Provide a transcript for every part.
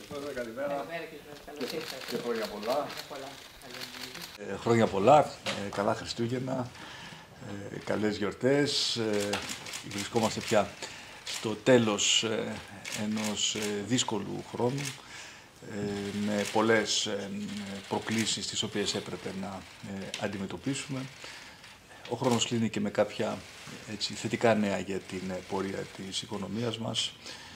Πρόεδρε, καλημέρα. Καλημέρα κύριε Πρόεδρε, καλώς ήρθατε. Και χρόνια πολλά. Χρόνια πολλά. Χρόνια πολλά, καλά Χριστούγεννα, καλές γιορτές. Βρισκόμαστε πια στο τέλος ενός δύσκολου χρόνου, με πολλές προκλήσεις τις οποίες έπρεπε να αντιμετωπίσουμε. Ο χρόνος κλείνει και με κάποια θετικά νέα για την πορεία της οικονομίας μας.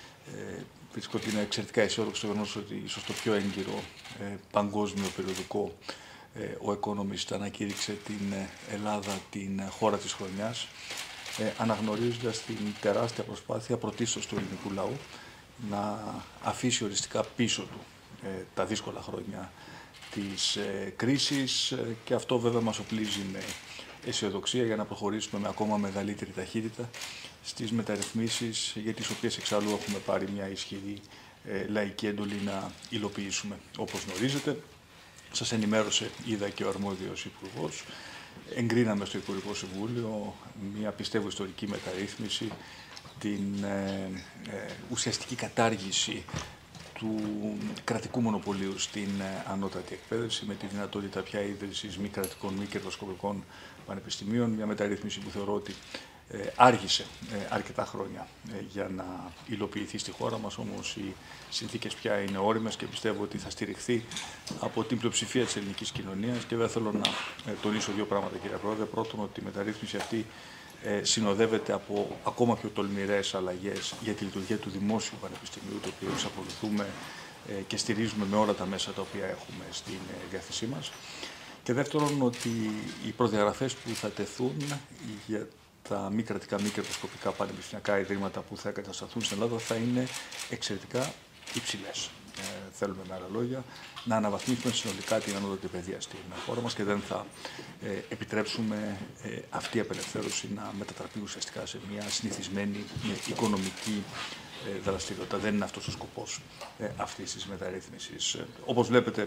Βρίσκω ότι είναι εξαιρετικά αισιόδοξο το γεγονός ότι ίσως το πιο έγκυρο παγκόσμιο περιοδικό, ο Economist, ανακήρυξε την Ελλάδα την χώρα της χρονιάς, αναγνωρίζοντας την τεράστια προσπάθεια πρωτίστως του ελληνικού λαού να αφήσει οριστικά πίσω του τα δύσκολα χρόνια της κρίσης, και αυτό βέβαια μας οπλίζει με αισιοδοξία για να προχωρήσουμε με ακόμα μεγαλύτερη ταχύτητα στις μεταρρυθμίσεις, για τις οποίες εξάλλου έχουμε πάρει μια ισχυρή λαϊκή εντολή να υλοποιήσουμε. Όπως γνωρίζετε, σας ενημέρωσε, είδα, και ο αρμόδιος Υπουργός, εγκρίναμε στο Υπουργικό Συμβούλιο μια, πιστεύω, ιστορική μεταρρύθμιση, την ουσιαστική κατάργηση του κρατικού μονοπωλίου στην ανώτατη εκπαίδευση, με τη δυνατότητα πια ίδρυσης μη κρατικών, μη κερδοσκοπικών πανεπιστημίων. Μια μεταρρύθμιση που θεωρώ ότι άργησε αρκετά χρόνια για να υλοποιηθεί στη χώρα μας, όμως οι συνθήκες πια είναι όριμες και πιστεύω ότι θα στηριχθεί από την πλειοψηφία της ελληνικής κοινωνίας. Και δεν θέλω να τονίσω δύο πράγματα, κύριε Πρόεδρε. Πρώτον, ότι η μεταρρύθμιση αυτή συνοδεύεται από ακόμα πιο τολμηρές αλλαγές για τη λειτουργία του Δημόσιου Πανεπιστημίου, το οποίο εξακολουθούμε και στηρίζουμε με όλα τα μέσα τα οποία έχουμε στην διάθεσή μας. Και δεύτερον, ότι οι προδιαγραφές που θα τεθούν για τα μη κρατικά, μη κερδοσκοπικά πανεπιστημιακά ιδρύματα που θα εγκατασταθούν στην Ελλάδα θα είναι εξαιρετικά υψηλές. Θέλουμε, με άλλα λόγια, να αναβαθμίσουμε συνολικά την ανώτατη παιδεία στην χώρα μας και δεν θα επιτρέψουμε αυτή η απελευθέρωση να μετατραπεί ουσιαστικά σε μια συνηθισμένη οικονομική δραστηριότητα. Δεν είναι αυτός ο σκοπός αυτής της μεταρρύθμισης. Όπως βλέπετε,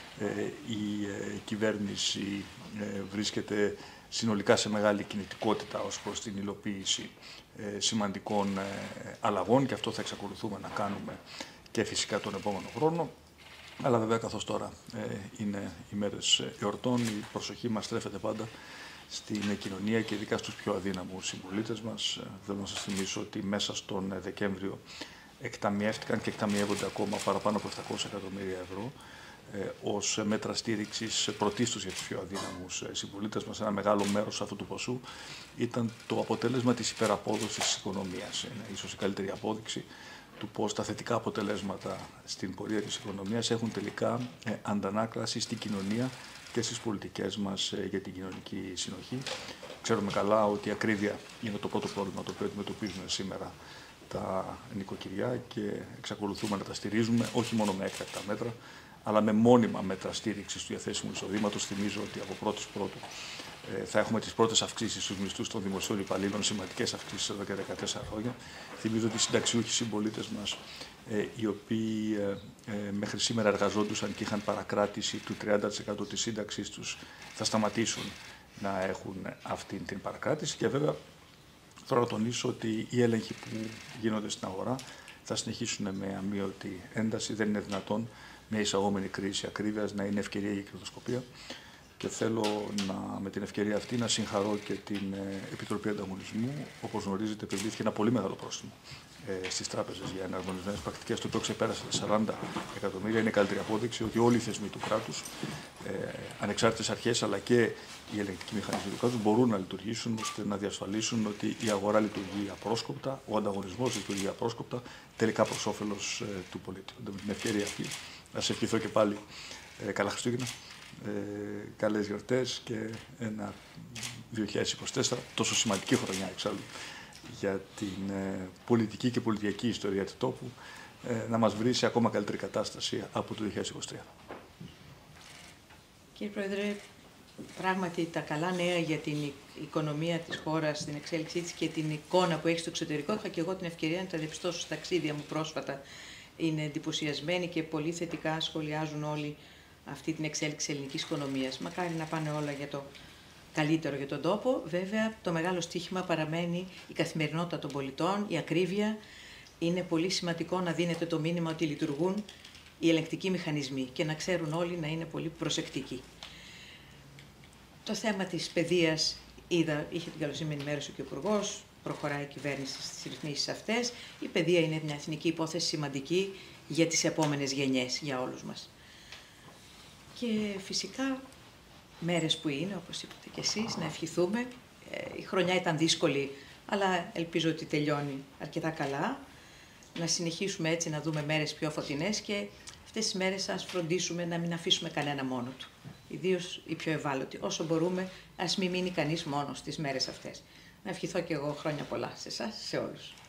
η κυβέρνηση βρίσκεται συνολικά σε μεγάλη κινητικότητα ως προς την υλοποίηση σημαντικών αλλαγών, και αυτό θα εξακολουθούμε να κάνουμε και φυσικά τον επόμενο χρόνο. Αλλά βέβαια, καθώς τώρα είναι οι μέρες εορτών, η προσοχή μας στρέφεται πάντα στην κοινωνία και ειδικά στους πιο αδύναμους συμπολίτες μας. Θέλω να σας θυμίσω ότι μέσα στον Δεκέμβριο εκταμιεύτηκαν και εκταμιεύονται ακόμα παραπάνω από 700 εκατομμύρια ευρώ ως μέτρα στήριξης πρωτίστως για τους πιο αδύναμους συμπολίτες μας. Ένα μεγάλο μέρος αυτού του ποσού ήταν το αποτέλεσμα της υπεραπόδοσης της οικονομίας. Είναι ίσως η καλύτερη απόδειξη του πώς τα θετικά αποτελέσματα στην πορεία της οικονομίας έχουν τελικά αντανάκλαση στην κοινωνία και στις πολιτικές μας για την κοινωνική συνοχή. Ξέρουμε καλά ότι η ακρίβεια είναι το πρώτο πρόβλημα το οποίο αντιμετωπίζουν σήμερα τα νοικοκυριά, και εξακολουθούμε να τα στηρίζουμε όχι μόνο με έκτακτα μέτρα, αλλά με μόνιμα μέτρα στήριξης του διαθέσιμου εισοδήματος. Θυμίζω ότι από 1η Πρώτου θα έχουμε τις πρώτες αυξήσεις στους μισθούς των δημοσίων υπαλλήλων, σημαντικές αυξήσεις εδώ και 14 χρόνια. Θυμίζω ότι οι συνταξιούχοι συμπολίτες μας, οι οποίοι μέχρι σήμερα εργαζόντουσαν και είχαν παρακράτηση του 30% της σύνταξής τους, θα σταματήσουν να έχουν αυτή την παρακράτηση. Και βέβαια, θέλω να τονίσω ότι οι έλεγχοι που γίνονται στην αγορά θα συνεχίσουν με αμείωτη ένταση. Δεν είναι δυνατόν μια εισαγόμενη κρίση ακρίβειας να είναι ευκαιρία για κερδοσκοπία. Και θέλω με την ευκαιρία αυτή να συγχαρώ και την Επιτροπή Ανταγωνισμού. Όπως γνωρίζετε, επιβλήθηκε ένα πολύ μεγάλο πρόστιμο στις τράπεζες για εναρμονισμένες πρακτικές, το οποίο ξεπέρασε τα 40 εκατομμύρια. Είναι καλύτερη απόδειξη ότι όλοι οι θεσμοί του κράτους, ανεξάρτητες αρχές αλλά και οι ελεγκτικοί μηχανισμοί του κράτους, μπορούν να λειτουργήσουν ώστε να διασφαλίσουν ότι η αγορά λειτουργεί απρόσκοπτα, ο ανταγωνισμός λειτουργεί απρόσκοπτα, τελικά προς όφελος του πολίτη. Με την ευκαιρία αυτή, να σε ευχηθώ και πάλι καλά Χριστούγεννα, καλές γιορτές και ένα 2024, τόσο σημαντική χρονιά εξάλλου για την πολιτική και πολιτιακή ιστορία του τόπου, να μας βρει σε ακόμα καλύτερη κατάσταση από το 2023. Κύριε Πρόεδρε, πράγματι τα καλά νέα για την οικονομία της χώρας, την εξέλιξή της και την εικόνα που έχει στο εξωτερικό, είχα και εγώ την ευκαιρία να τα διαπιστώσω στα ταξίδια μου πρόσφατα. Είναι εντυπωσιασμένοι και πολύ θετικά σχολιάζουν όλοι αυτή την εξέλιξη ελληνικής οικονομίας. Μακάρι να πάνε όλα για το καλύτερο για τον τόπο. Βέβαια, το μεγάλο στίχημα παραμένει η καθημερινότητα των πολιτών, η ακρίβεια. Είναι πολύ σημαντικό να δίνεται το μήνυμα ότι λειτουργούν οι ελεγκτικοί μηχανισμοί και να ξέρουν όλοι να είναι πολύ προσεκτικοί. Το θέμα της παιδείας, είχε την καλοσύνη με ενημέρωση και ο Υπουργός, προχωράει η κυβέρνηση στις ρυθμίσεις αυτές. Η παιδεία είναι μια εθνική υπόθεση σημαντική για τις επόμενες γενιές, για όλους μας. Και φυσικά, μέρες που είναι, όπως είπατε και εσείς, να ευχηθούμε. Η χρονιά ήταν δύσκολη, αλλά ελπίζω ότι τελειώνει αρκετά καλά. Να συνεχίσουμε έτσι, να δούμε μέρες πιο φωτεινές και αυτές τις μέρες ας φροντίσουμε να μην αφήσουμε κανένα μόνο του. Ιδίως οι πιο ευάλωτοι. Όσο μπορούμε, ας μην μείνει κανείς μόνος στις μέρες αυτές. Να ευχηθώ και εγώ χρόνια πολλά σε εσάς, σε όλους.